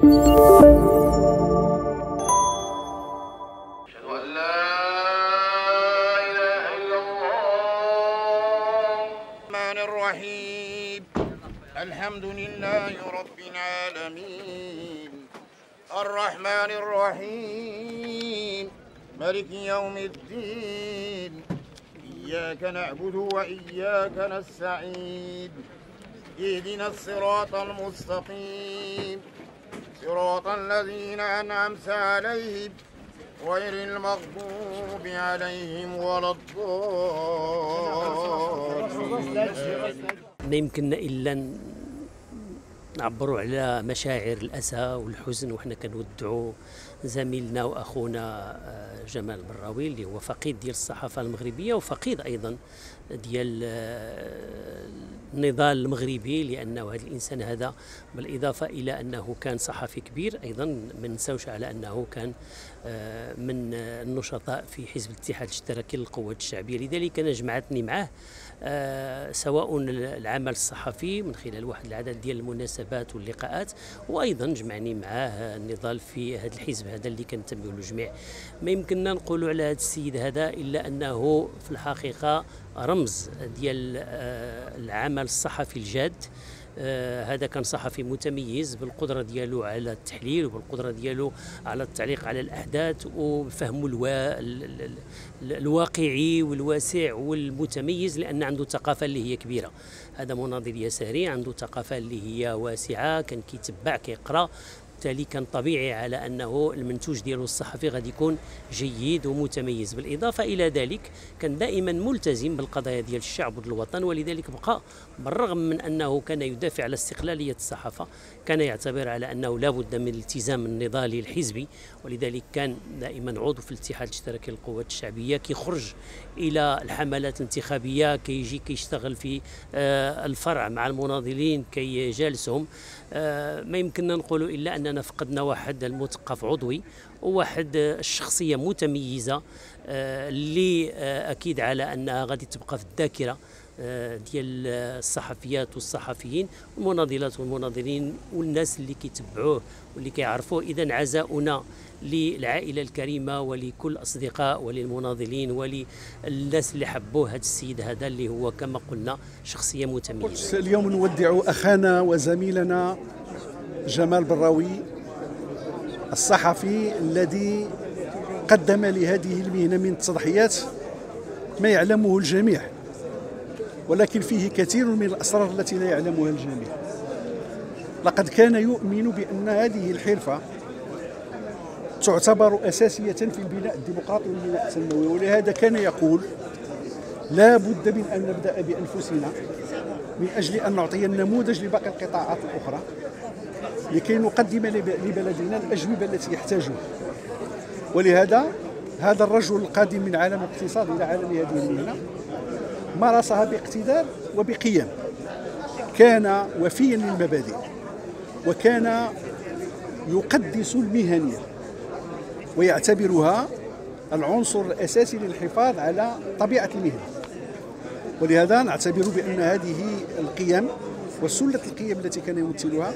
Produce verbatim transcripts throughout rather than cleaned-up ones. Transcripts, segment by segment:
الرحيم الحمد لله رب العالمين الرحمن الرحيم مالك يوم الدين إياك نعبد وإياك نستعين اهدنا الصراط المستقيم صراط الذين أنعمت عليهم غير المغضوب عليهم ولا الضالين. ما يمكننا إلا نعبروا على مشاعر الأسى والحزن وحنا كنودعوا زميلنا وأخونا جمال البراوي اللي هو فقيد ديال الصحافة المغربية وفقيد أيضا ديال النضال المغربي، لأنه هذا الإنسان هذا بالإضافة إلى أنه كان صحفي كبير أيضا ما نساوش على أنه كان من النشطاء في حزب الاتحاد الاشتراكي للقوات الشعبية. لذلك أنا جمعتني معه سواء العمل الصحفي من خلال واحد العدد ديال المناسبات واللقاءات، وأيضا جمعني معه النضال في هذا الحزب هذا اللي كنتميو له جميع. ما يمكننا نقولوا على هذا السيد هذا إلا أنه في الحقيقة رمز ديال العمل الصحفي الجاد. آه هذا كان صحفي متميز بالقدرة ديالو على التحليل وبالقدرة ديالو على التعليق على الأحداث وفهمه الوا... الواقعي والواسع والمتميز، لأن عنده ثقافة اللي هي كبيرة. هذا مناضل يساري عنده ثقافة اللي هي واسعة، كان كيتبع كيقرأ، بالتالي كان طبيعي على أنه المنتوج ديالو الصحفي غادي يكون جيد ومتميز. بالإضافة إلى ذلك كان دائما ملتزم بالقضايا ديال الشعب والوطن، ولذلك بقى بالرغم من أنه كان يدافع على استقلالية الصحافة كان يعتبر على أنه لا بد من الالتزام النضالي الحزبي، ولذلك كان دائما عضو في الاتحاد الاشتراكي للقوات الشعبية، كيخرج إلى الحملات الانتخابية، كيجي كيشتغل في الفرع مع المناضلين كيجالسهم. ما يمكننا نقولوا إلا أننا فقدنا واحد المثقف عضوي وواحد الشخصية متميزة اللي أكيد على أنها غادي تبقى في الذاكرة ديال الصحفيات والصحفيين والمناضلات والمناضلين والناس اللي كيتبعوه واللي كيعرفوه. إذن عزاؤنا للعائلة الكريمة ولكل الأصدقاء وللمناضلين وللناس اللي حبوه هذا السيد هذا اللي هو كما قلنا شخصية متميزة. اليوم نودع أخانا وزميلنا جمال البراوي الصحفي الذي قدم لهذه المهنة من التضحيات ما يعلمه الجميع، ولكن فيه كثير من الأسرار التي لا يعلمها الجميع. لقد كان يؤمن بأن هذه الحرفة تعتبر أساسية في البناء الديمقراطي والبناء التنموي، ولهذا كان يقول لا بد من أن نبدأ بأنفسنا من أجل أن نعطي النموذج لباقي القطاعات الأخرى لكي نقدم لبلدنا الأجوبة التي يحتاجها. ولهذا هذا الرجل القادم من عالم الاقتصاد إلى عالم هذه المهنة مارسها باقتدار وبقيم، كان وفيا للمبادئ وكان يقدس المهنية ويعتبرها العنصر الأساسي للحفاظ على طبيعة المهنة. ولهذا نعتبر بأن هذه القيم وسلة القيم التي كان يمثلها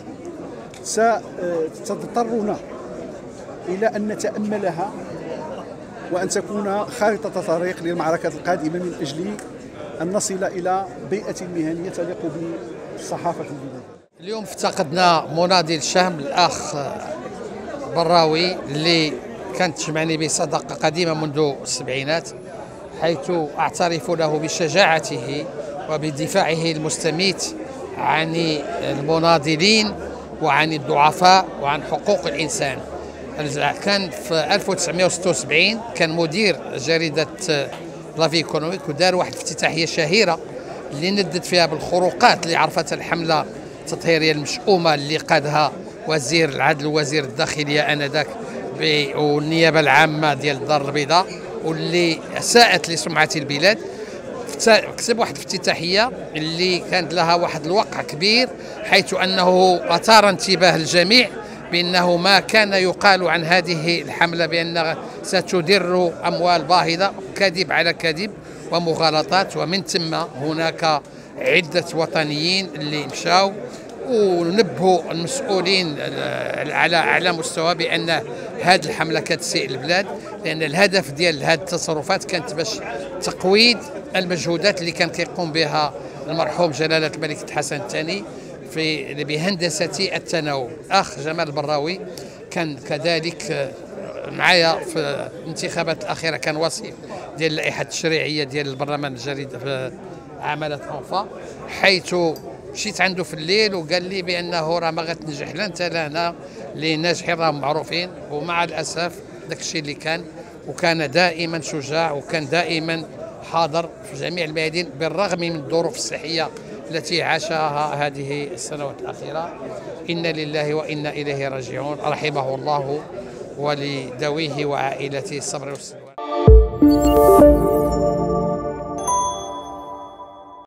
ستضطرنا إلى أن نتأملها وأن تكون خارطة طريق للمعركة القادمة من أجل أن نصل إلى بيئة مهنية تليق بالصحافة في البلاد. اليوم افتقدنا مناضل شهم الأخ براوي اللي كانت تجمعني به صداقة قديمة منذ السبعينات، حيث أعترف له بشجاعته وبدفاعه المستميت عن المناضلين وعن الضعفاء وعن حقوق الإنسان. كان في ألف وتسعمائة وستة وسبعين كان مدير جريدة لافي ايكونوميك ودار واحد الافتتاحية شهيرة اللي ندد فيها بالخروقات اللي عرفتها الحملة التطهيرية المشؤومة اللي قادها وزير العدل ووزير الداخلية آنذاك والنيابة العامة ديال الدار البيضاء، واللي ساءت لسمعة البلاد. كتب واحد الافتتاحية اللي كانت لها واحد الوقع كبير، حيث أنه أثار انتباه الجميع بأنه ما كان يقال عن هذه الحملة بأنها ستدر أموال باهظة، كذب على كذب ومغالطات. ومن ثم هناك عدة وطنيين اللي مشاو ونبهوا المسؤولين على اعلى مستوى بان هذه الحمله كتسيء البلاد، لان الهدف ديال هذه التصرفات كانت باش تقويض المجهودات اللي كان كيقوم بها المرحوم جلاله الملك حسن الثاني في بهندسه التناوب. اخ جمال البراوي كان كذلك معايا في الانتخابات الاخيره، كان وصيف ديال اللائحه التشريعيه ديال البرلمان الجديد في عملت انفا، حيث مشيت عنده في الليل وقال لي بانه راه ما غتنجح لا انت لا انا، اللي ناجحين راهم معروفين. ومع الاسف داك الشيء اللي كان، وكان دائما شجاع وكان دائما حاضر في جميع الميادين بالرغم من الظروف الصحيه التي عاشها هذه السنوات الاخيره. انا لله وانا اليه راجعون، رحمه الله ولذويه وعائلته الصبر والسلوان.